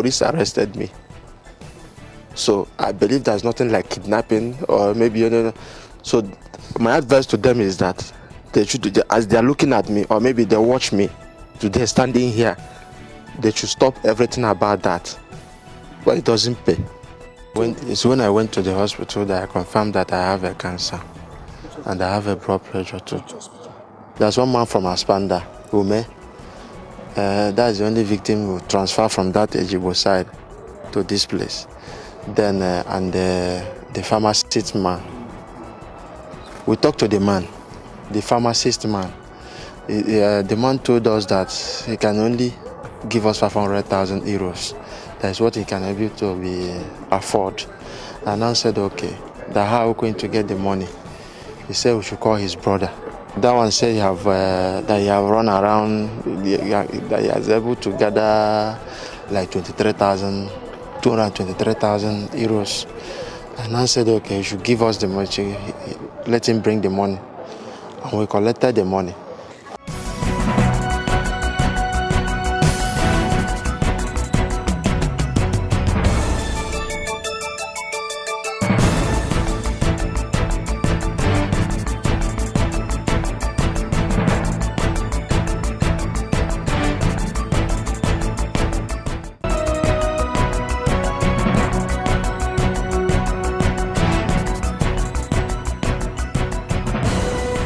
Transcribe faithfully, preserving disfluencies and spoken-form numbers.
police arrested me. So I believe there's nothing like kidnapping or maybe, you know. So my advice to them is that they should, as they're looking at me, or maybe they watch me today standing here, they should stop everything about that. But it doesn't pay. When, it's when I went to the hospital that I confirmed that I have a cancer and I have a blood pressure too. There's one man from Aspanda, Ume. Uh, that's the only victim who transferred from that Ejibo side to this place. Then, uh, and uh, the pharmacist man. We talked to the man, the pharmacist man. He, uh, the man told us that he can only give us five hundred thousand euros. That's what he can able to be afford. And I said, okay, that how are we going to get the money? He said we should call his brother. That one said he have, uh, that he have run around, that he was able to gather like twenty-three thousand, two hundred twenty-three thousand euros. And I said, okay, you should give us the money, let him bring the money. And we collected the money.